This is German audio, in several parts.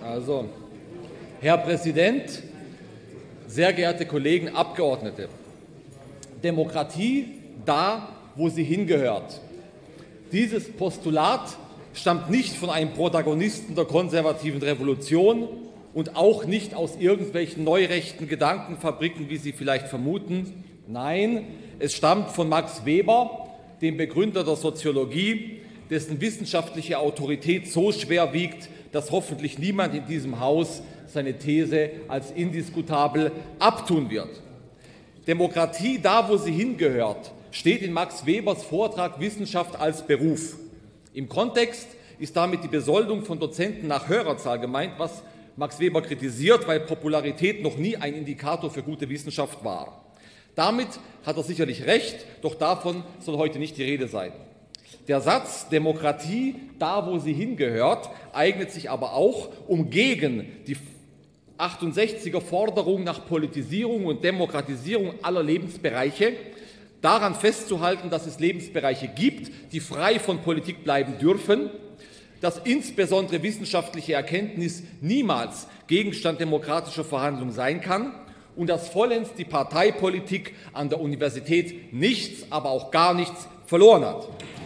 Also, Herr Präsident, sehr geehrte Kollegen Abgeordnete, Demokratie da, wo sie hingehört. Dieses Postulat stammt nicht von einem Protagonisten der konservativen Revolution und auch nicht aus irgendwelchen neurechten Gedankenfabriken, wie Sie vielleicht vermuten. Nein, es stammt von Max Weber, dem Begründer der Soziologie, dessen wissenschaftliche Autorität so schwer wiegt, dass hoffentlich niemand in diesem Haus seine These als indiskutabel abtun wird. Demokratie da, wo sie hingehört, steht in Max Webers Vortrag Wissenschaft als Beruf. Im Kontext ist damit die Besoldung von Dozenten nach Hörerzahl gemeint, was Max Weber kritisiert, weil Popularität noch nie ein Indikator für gute Wissenschaft war. Damit hat er sicherlich recht, doch davon soll heute nicht die Rede sein. Der Satz Demokratie da, wo sie hingehört, eignet sich aber auch, um gegen die 68er Forderung nach Politisierung und Demokratisierung aller Lebensbereiche daran festzuhalten, dass es Lebensbereiche gibt, die frei von Politik bleiben dürfen, dass insbesondere wissenschaftliche Erkenntnis niemals Gegenstand demokratischer Verhandlungen sein kann und dass vollends die Parteipolitik an der Universität nichts, aber auch gar nichts verloren hat.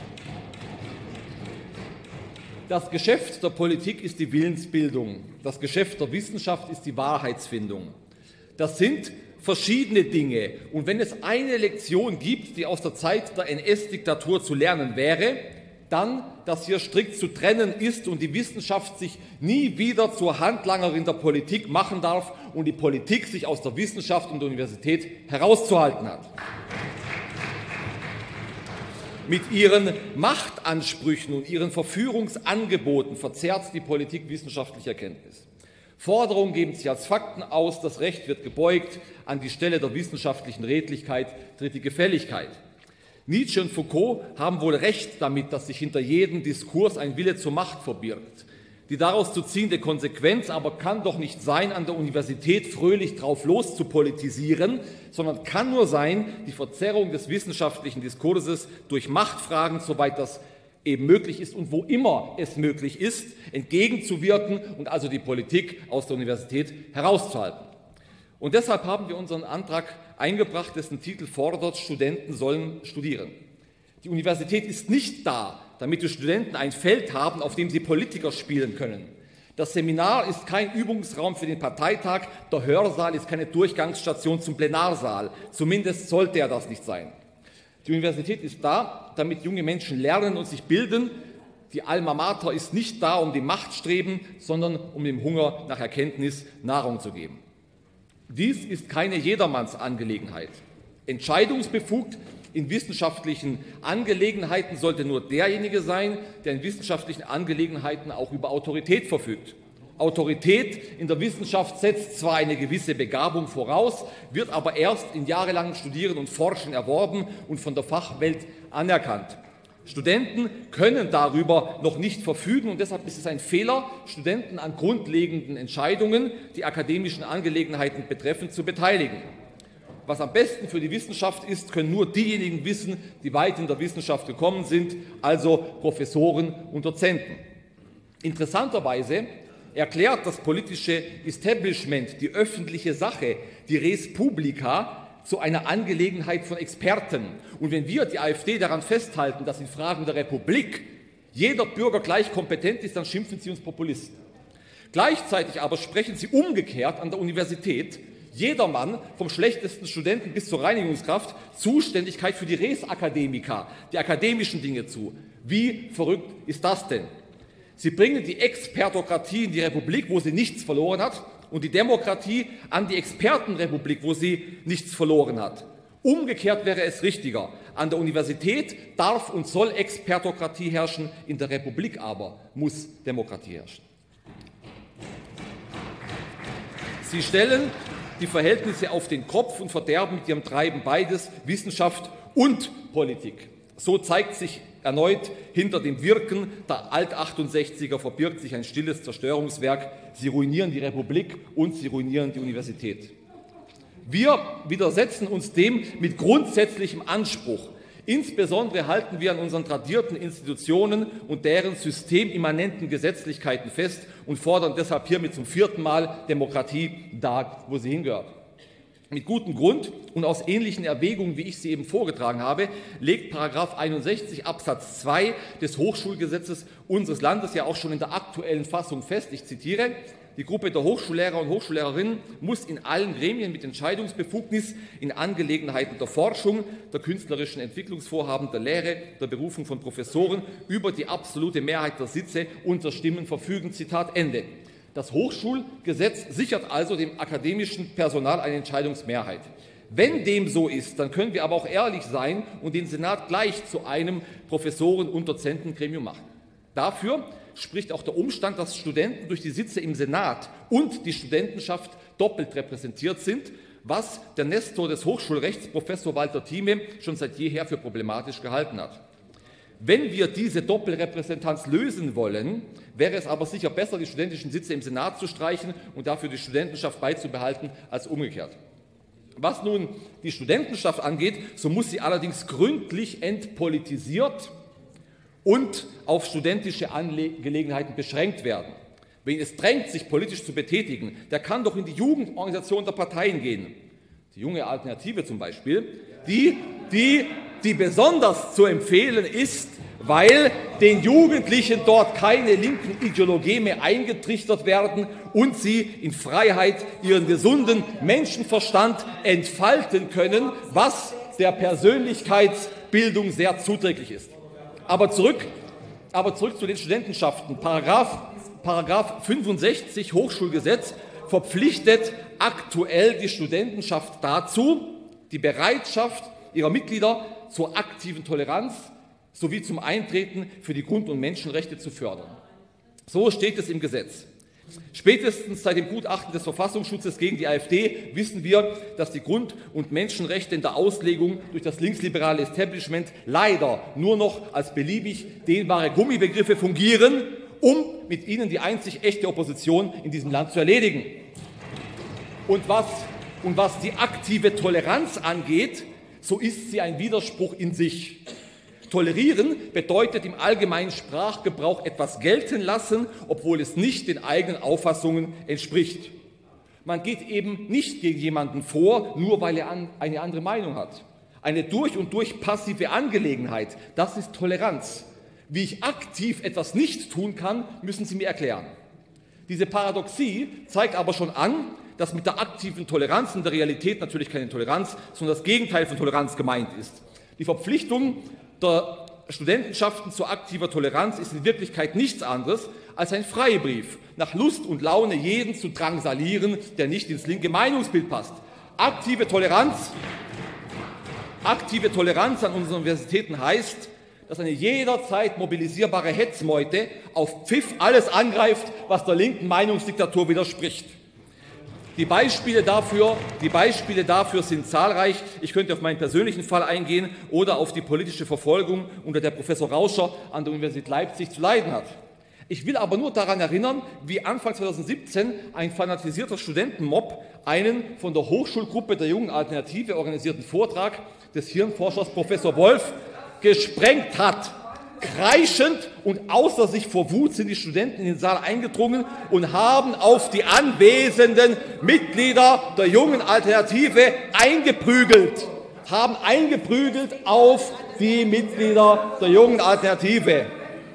Das Geschäft der Politik ist die Willensbildung, das Geschäft der Wissenschaft ist die Wahrheitsfindung. Das sind verschiedene Dinge. Und wenn es eine Lektion gibt, die aus der Zeit der NS-Diktatur zu lernen wäre, dann, dass hier strikt zu trennen ist und die Wissenschaft sich nie wieder zur Handlangerin der Politik machen darf und die Politik sich aus der Wissenschaft und der Universität herauszuhalten hat. Mit ihren Machtansprüchen und ihren Verführungsangeboten verzerrt die Politik wissenschaftliche Erkenntnis. Forderungen geben sich als Fakten aus, das Recht wird gebeugt, an die Stelle der wissenschaftlichen Redlichkeit tritt die Gefälligkeit. Nietzsche und Foucault haben wohl recht damit, dass sich hinter jedem Diskurs ein Wille zur Macht verbirgt. Die daraus zu ziehende Konsequenz aber kann doch nicht sein, an der Universität fröhlich drauf los zu politisieren, sondern kann nur sein, die Verzerrung des wissenschaftlichen Diskurses durch Machtfragen, soweit das eben möglich ist und wo immer es möglich ist, entgegenzuwirken und also die Politik aus der Universität herauszuhalten. Und deshalb haben wir unseren Antrag eingebracht, dessen Titel fordert, Studenten sollen studieren. Die Universität ist nicht da, damit die Studenten ein Feld haben, auf dem sie Politiker spielen können. Das Seminar ist kein Übungsraum für den Parteitag, der Hörsaal ist keine Durchgangsstation zum Plenarsaal. Zumindest sollte er das nicht sein. Die Universität ist da, damit junge Menschen lernen und sich bilden. Die Alma Mater ist nicht da, um dem Machtstreben, sondern um dem Hunger nach Erkenntnis Nahrung zu geben. Dies ist keine Jedermannsangelegenheit. Entscheidungsbefugt in wissenschaftlichen Angelegenheiten sollte nur derjenige sein, der in wissenschaftlichen Angelegenheiten auch über Autorität verfügt. Autorität in der Wissenschaft setzt zwar eine gewisse Begabung voraus, wird aber erst in jahrelangem Studieren und Forschen erworben und von der Fachwelt anerkannt. Studenten können darüber noch nicht verfügen und deshalb ist es ein Fehler, Studenten an grundlegenden Entscheidungen, die akademischen Angelegenheiten betreffend, zu beteiligen. Was am besten für die Wissenschaft ist, können nur diejenigen wissen, die weit in der Wissenschaft gekommen sind, also Professoren und Dozenten. Interessanterweise erklärt das politische Establishment die öffentliche Sache, die Res Publica, zu einer Angelegenheit von Experten. Und wenn wir, die AfD, daran festhalten, dass in Fragen der Republik jeder Bürger gleich kompetent ist, dann schimpfen sie uns Populisten. Gleichzeitig aber sprechen sie umgekehrt an der Universität jedermann, vom schlechtesten Studenten bis zur Reinigungskraft, Zuständigkeit für die Res Academica, die akademischen Dinge zu. Wie verrückt ist das denn? Sie bringen die Expertokratie in die Republik, wo sie nichts verloren hat, und die Demokratie an die Expertenrepublik, wo sie nichts verloren hat. Umgekehrt wäre es richtiger. An der Universität darf und soll Expertokratie herrschen, in der Republik aber muss Demokratie herrschen. Sie stellen die Verhältnisse auf den Kopf und verderben mit ihrem Treiben beides, Wissenschaft und Politik. So zeigt sich erneut, hinter dem Wirken der Alt-68er verbirgt sich ein stilles Zerstörungswerk. Sie ruinieren die Republik und sie ruinieren die Universität. Wir widersetzen uns dem mit grundsätzlichem Anspruch. Insbesondere halten wir an unseren tradierten Institutionen und deren systemimmanenten Gesetzlichkeiten fest und fordern deshalb hiermit zum 4. Mal Demokratie da, wo sie hingehört. Mit gutem Grund und aus ähnlichen Erwägungen, wie ich sie eben vorgetragen habe, legt § 61 Absatz 2 des Hochschulgesetzes unseres Landes ja auch schon in der aktuellen Fassung fest. Ich zitiere: Die Gruppe der Hochschullehrer und Hochschullehrerinnen muss in allen Gremien mit Entscheidungsbefugnis in Angelegenheiten der Forschung, der künstlerischen Entwicklungsvorhaben, der Lehre, der Berufung von Professoren über die absolute Mehrheit der Sitze und der Stimmen verfügen. Zitat Ende. Das Hochschulgesetz sichert also dem akademischen Personal eine Entscheidungsmehrheit. Wenn dem so ist, dann können wir aber auch ehrlich sein und den Senat gleich zu einem Professoren- und Dozentengremium machen. Dafür spricht auch der Umstand, dass Studenten durch die Sitze im Senat und die Studentenschaft doppelt repräsentiert sind, was der Nestor des Hochschulrechts, Professor Walter Thieme, schon seit jeher für problematisch gehalten hat. Wenn wir diese Doppelrepräsentanz lösen wollen, wäre es aber sicher besser, die studentischen Sitze im Senat zu streichen und dafür die Studentenschaft beizubehalten, als umgekehrt. Was nun die Studentenschaft angeht, so muss sie allerdings gründlich entpolitisiert und auf studentische Angelegenheiten beschränkt werden. Wen es drängt, sich politisch zu betätigen, der kann doch in die Jugendorganisation der Parteien gehen. Die junge Alternative zum Beispiel, die besonders zu empfehlen ist, weil den Jugendlichen dort keine linken Ideologien mehr eingetrichtert werden und sie in Freiheit ihren gesunden Menschenverstand entfalten können, was der Persönlichkeitsbildung sehr zuträglich ist. Aber zurück zu den Studentenschaften. Paragraph 65 Hochschulgesetz verpflichtet aktuell die Studentenschaft dazu, die Bereitschaft ihrer Mitglieder zur aktiven Toleranz sowie zum Eintreten für die Grund- und Menschenrechte zu fördern. So steht es im Gesetz. Spätestens seit dem Gutachten des Verfassungsschutzes gegen die AfD wissen wir, dass die Grund- und Menschenrechte in der Auslegung durch das linksliberale Establishment leider nur noch als beliebig dehnbare Gummibegriffe fungieren, um mit ihnen die einzig echte Opposition in diesem Land zu erledigen. Und was die aktive Toleranz angeht, so ist sie ein Widerspruch in sich. Tolerieren bedeutet im allgemeinen Sprachgebrauch etwas gelten lassen, obwohl es nicht den eigenen Auffassungen entspricht. Man geht eben nicht gegen jemanden vor, nur weil er eine andere Meinung hat. Eine durch und durch passive Angelegenheit, das ist Toleranz. Wie ich aktiv etwas nicht tun kann, müssen Sie mir erklären. Diese Paradoxie zeigt aber schon an, dass mit der aktiven Toleranz in der Realität natürlich keine Toleranz, sondern das Gegenteil von Toleranz gemeint ist. Die Verpflichtung der Studentenschaften zu aktiver Toleranz ist in Wirklichkeit nichts anderes als ein Freibrief, nach Lust und Laune jeden zu drangsalieren, der nicht ins linke Meinungsbild passt. Aktive Toleranz an unseren Universitäten heißt, dass eine jederzeit mobilisierbare Hetzmeute auf Pfiff alles angreift, was der linken Meinungsdiktatur widerspricht. Die Beispiele dafür sind zahlreich. Ich könnte auf meinen persönlichen Fall eingehen oder auf die politische Verfolgung, unter der Professor Rauscher an der Universität Leipzig zu leiden hat. Ich will aber nur daran erinnern, wie Anfang 2017 ein fanatisierter Studentenmob einen von der Hochschulgruppe der Jungen Alternative organisierten Vortrag des Hirnforschers Professor Wolf gesprengt hat. Kreischend und außer sich vor Wut sind die Studenten in den Saal eingedrungen und haben auf die anwesenden Mitglieder der Jungen Alternative eingeprügelt. Auf die Mitglieder der Jungen Alternative.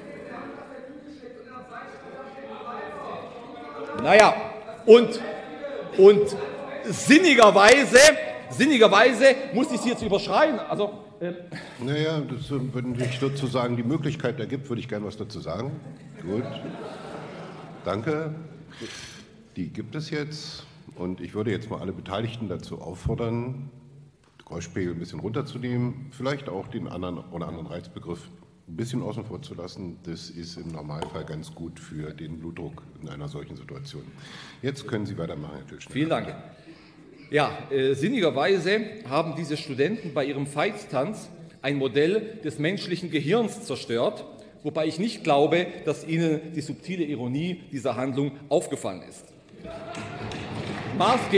Naja, und sinnigerweise muss ich Sie jetzt überschreien. Also, naja, wenn sich sozusagen die Möglichkeit ergibt, würde ich gerne was dazu sagen. Gut. Danke. Die gibt es jetzt. Und ich würde jetzt mal alle Beteiligten dazu auffordern, den Geräuschpegel ein bisschen runterzunehmen, vielleicht auch den anderen oder anderen Reizbegriff ein bisschen außen vor zu lassen. Das ist im Normalfall ganz gut für den Blutdruck in einer solchen Situation. Jetzt können Sie weitermachen, Herr Tillschneider. Vielen Dank. Ja, sinnigerweise haben diese Studenten bei ihrem Feitstanz ein Modell des menschlichen Gehirns zerstört, wobei ich nicht glaube, dass Ihnen die subtile Ironie dieser Handlung aufgefallen ist.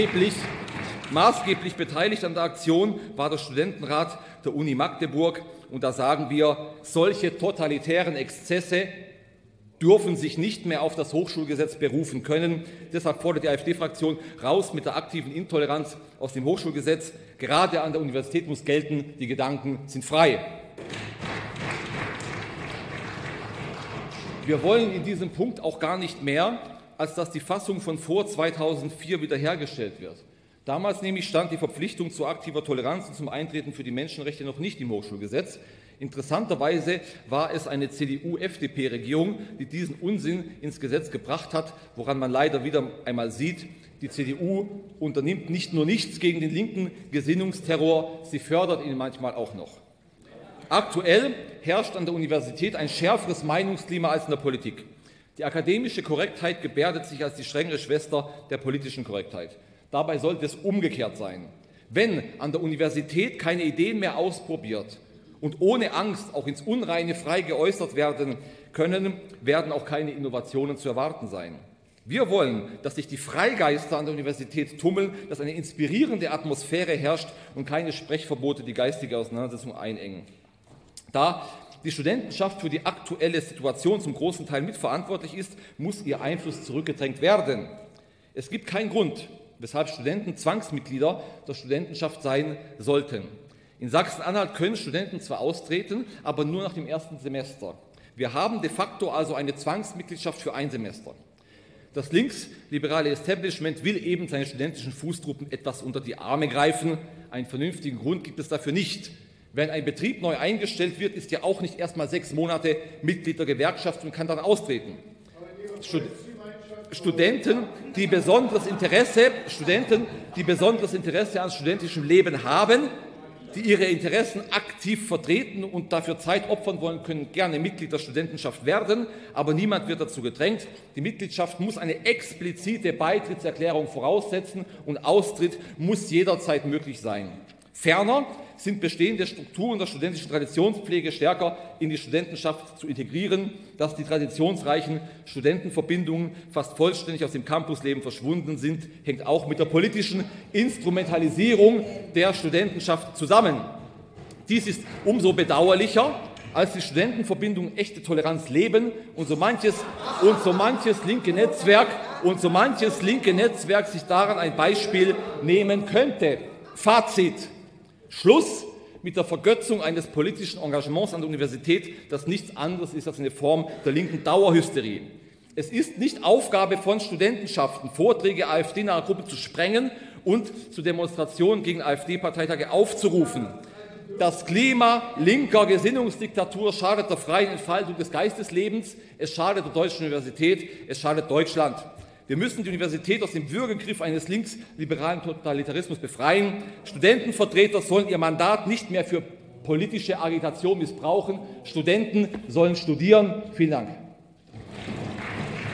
Maßgeblich beteiligt an der Aktion war der Studentenrat der Uni Magdeburg Und da sagen wir, solche totalitären Exzesse dürfen sich nicht mehr auf das Hochschulgesetz berufen können. Deshalb fordert die AfD-Fraktion raus mit der aktiven Intoleranz aus dem Hochschulgesetz. Gerade an der Universität muss gelten, die Gedanken sind frei. Wir wollen in diesem Punkt auch gar nicht mehr, als dass die Fassung von vor 2004 wiederhergestellt wird. Damals nämlich stand die Verpflichtung zu aktiver Toleranz und zum Eintreten für die Menschenrechte noch nicht im Hochschulgesetz. Interessanterweise war es eine CDU-FDP-Regierung, die diesen Unsinn ins Gesetz gebracht hat, woran man leider wieder einmal sieht, die CDU unternimmt nicht nur nichts gegen den linken Gesinnungsterror, sie fördert ihn manchmal auch noch. Aktuell herrscht an der Universität ein schärferes Meinungsklima als in der Politik. Die akademische Korrektheit gebärdet sich als die strengere Schwester der politischen Korrektheit. Dabei sollte es umgekehrt sein. Wenn an der Universität keine Ideen mehr ausprobiert und ohne Angst auch ins Unreine frei geäußert werden können, werden auch keine Innovationen zu erwarten sein. Wir wollen, dass sich die Freigeister an der Universität tummeln, dass eine inspirierende Atmosphäre herrscht und keine Sprechverbote die geistige Auseinandersetzung einengen. Da die Studentenschaft für die aktuelle Situation zum großen Teil mitverantwortlich ist, muss ihr Einfluss zurückgedrängt werden. Es gibt keinen Grund, weshalb Studenten Zwangsmitglieder der Studentenschaft sein sollten. In Sachsen-Anhalt können Studenten zwar austreten, aber nur nach dem ersten Semester. Wir haben de facto also eine Zwangsmitgliedschaft für ein Semester. Das linksliberale Establishment will eben seinen studentischen Fußtruppen etwas unter die Arme greifen. Einen vernünftigen Grund gibt es dafür nicht. Wenn ein Betrieb neu eingestellt wird, ist ja auch nicht erst mal 6 Monate Mitglied der Gewerkschaft und kann dann austreten. Studenten, die besonderes Interesse an studentischem Leben haben, die ihre Interessen aktiv vertreten und dafür Zeit opfern wollen, können gerne Mitglied der Studentenschaft werden, aber niemand wird dazu gedrängt. Die Mitgliedschaft muss eine explizite Beitrittserklärung voraussetzen und Austritt muss jederzeit möglich sein. Ferner sind bestehende Strukturen der studentischen Traditionspflege stärker in die Studentenschaft zu integrieren. Dass die traditionsreichen Studentenverbindungen fast vollständig aus dem Campusleben verschwunden sind, hängt auch mit der politischen Instrumentalisierung der Studentenschaft zusammen. Dies ist umso bedauerlicher, als die Studentenverbindungen echte Toleranz leben und so manches linke Netzwerk sich daran ein Beispiel nehmen könnte. Fazit: Schluss mit der Vergötzung eines politischen Engagements an der Universität, das nichts anderes ist als eine Form der linken Dauerhysterie. Es ist nicht Aufgabe von Studentenschaften, Vorträge AfD-naher Gruppe zu sprengen und zu Demonstrationen gegen AfD-Parteitage aufzurufen. Das Klima linker Gesinnungsdiktatur schadet der freien Entfaltung des Geisteslebens, es schadet der deutschen Universität, es schadet Deutschland. Wir müssen die Universität aus dem Würgegriff eines linksliberalen Totalitarismus befreien. Studentenvertreter sollen ihr Mandat nicht mehr für politische Agitation missbrauchen. Studenten sollen studieren. Vielen Dank.